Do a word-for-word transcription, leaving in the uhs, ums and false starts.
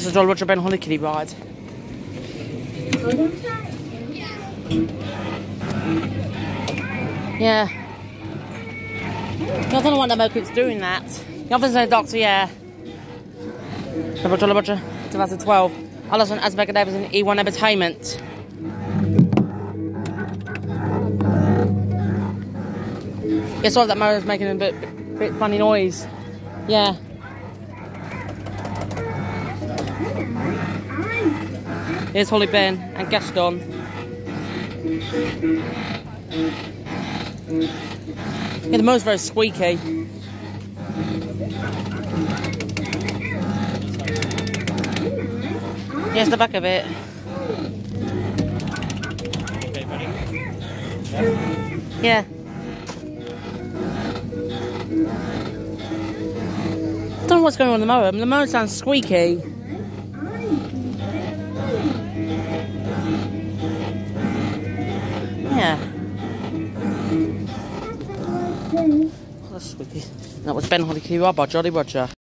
This is Jolly Roger Ben Holly Kiddie ride. Yeah. I don't know what the Moku's doing that. The officer said, Doctor, yeah. Jolly Roger, Roger, two thousand twelve. Alison Asbecker Davis in E one Entertainment. Yeah, sorry that motor's making a bit, bit, bit funny noise. Yeah. Here's Holly Ben and Gaston. Yeah, the motor's very squeaky. Here's the back of it. Okay, buddy. Yeah. I don't know what's going on with the motor. The motor sounds squeaky. Yeah. Oh, that's squeaky. That was Ben Holly Kiddie by Jolly Roger.